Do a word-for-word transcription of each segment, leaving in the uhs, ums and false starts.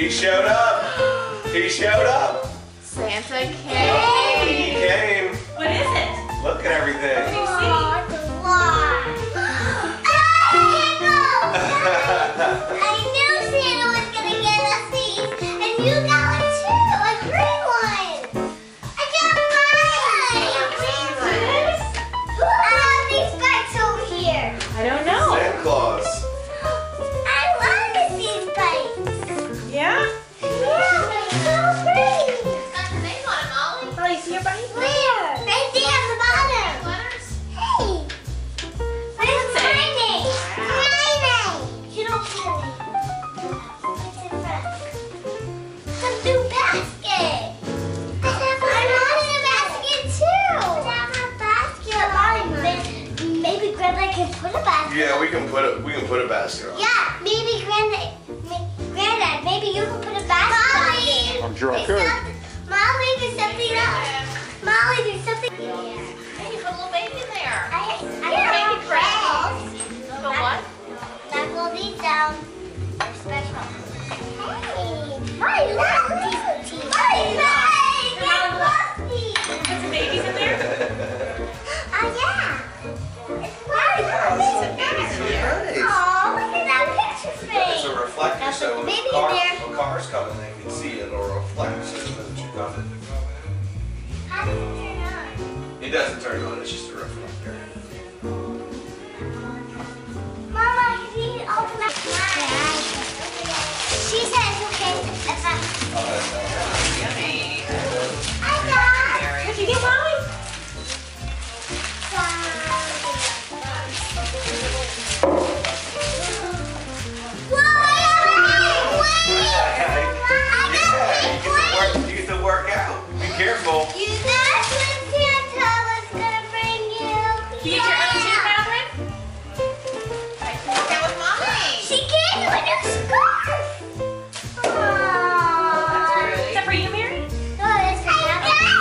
He showed up. He showed up. Santa came. He came. What is it? Look at everything. What do you see? I knew Santa was gonna get us these, and you got one too, a green one. I got mine. Who have these bikes over here? I don't know. Santa Claus. I love these bikes. Yeah? Yeah, they're so pretty. It's got your name on it, Molly. Oh, you see your buddy? Where? Right there on the bottom. Letters? Hey. What is my name? My name. You don't put a name. What's in front? The blue basket. I want a basket too. I have a basket. Mommy, maybe Grandpa can put a basket. Yeah, we can put a we can put a basket on. Yeah, maybe Granddad, may- Granddad, maybe you can put a basket Molly. I'm sure I There's could. something- Molly, there's something else. Molly, there's something. Hey, you put a little baby in there. I, I Yeah, got baby friends. The what? Knuckle these down. They're special. Hey, I love these teeth. I like, I love these. Put some babies in there? Oh yeah. It's fun. Some babies in there. Nice. Oh, look at that picture It's a frame. reflector, Now so put the when baby the car, in there. when cars coming, they can see it or reflect so that you coming. How does it turn on? It doesn't turn on. It's just a reflector. Mama, can you open up? She says okay if I. Yummy. I got. What'd you get, Molly? Whoa! Wait! I Yeah, got you pink get to one. work. You get to work out. Be careful. You that's what Santa was gonna bring you. You get your own too, Catherine? I can work out with Mommy. She gave you a new scarf. Aww. Is that for you, Mary? No, it's for Catherine.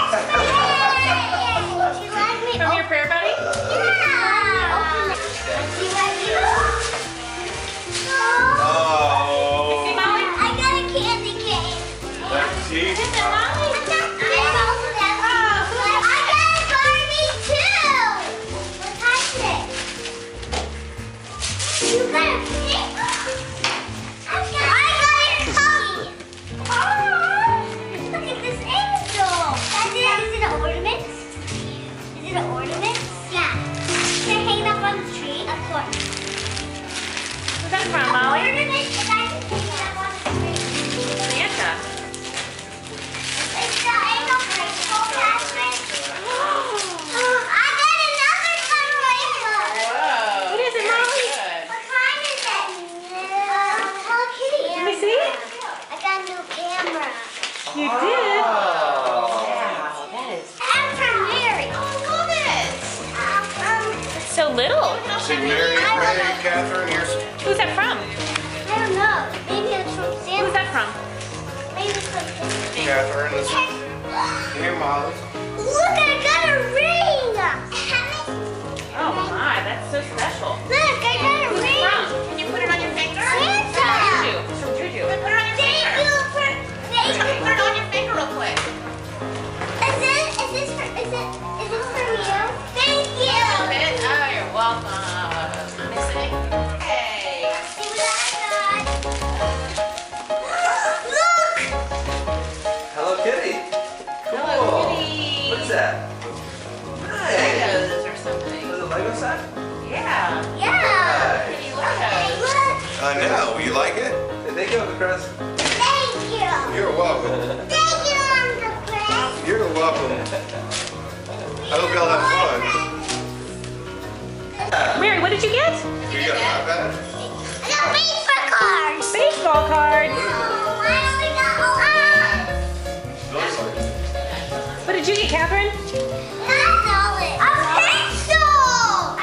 She let me From your prayer buddy? Yeah. She let me Oh. See, Molly? I got a candy cane. Let's see. Is it Molly? I got a Barbie too. Let's touch it. You got a pink. I got, I got a cookie. Oh, look at this angel. Is it, is it an ornament? Is it an ornament? Yeah. Can I hang it up on the tree? Of course. Where's that from, Molly? Ornament, if I can hang it up on the tree. Santa. It's the angel crystal, Catherine. I got another kind of rainbow. Whoa. What is it, Molly? What kind is it? Uh, Hello Kitty. Let me see it. I got a new camera. You did? Oh. Wow, that is And for Mary. Oh, look at it. Um, It's so little. See, Mary, Mary, Catherine, here's. Who's that from? I don't know. Maybe it's from Who's Santa. that from? Maybe it's from Santa. Catherine, this is. Here, Molly. Look, I got a ring. Oh my, that's so special. Look, I got a Who's it ring. from? Can you put it on your finger? Santa. Juju. It's from Juju. Put it on your Thank finger. you for. Thank you. Put it on your finger real quick. Is this, is this for, is it, is this from you? Thank you. Put it. Oh, you're welcome. Let me see. Hey. See what I got? Look! Hello Kitty. Cool. Hello, Kitty. What's that? Nice. Legos or something. Is it a Lego set? Yeah. Yeah. Kitty Hey, Legos. look. I know. You like it? Thank you, Uncle Chris. Thank you. You're welcome. Thank you, Uncle Chris. You're welcome. I hope y'all have fun. Mary, what did you get? You got an iPad? I got baseball cards. Baseball cards. Oh, I only got one. Looks like it. What did you get, Catherine? That's a pencil.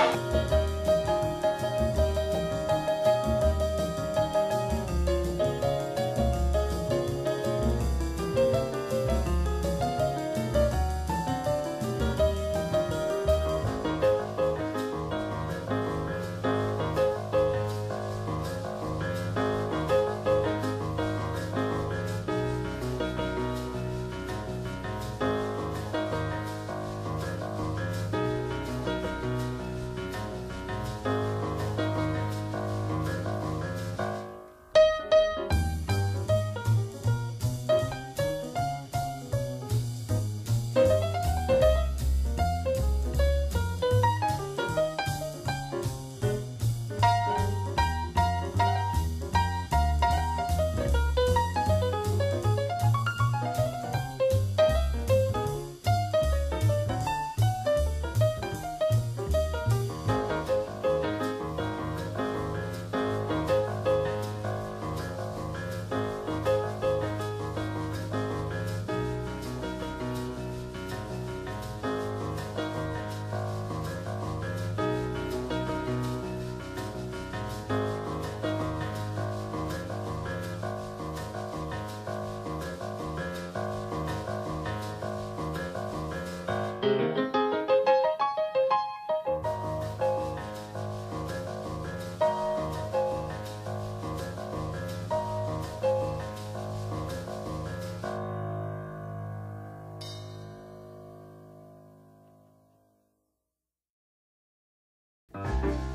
Bye.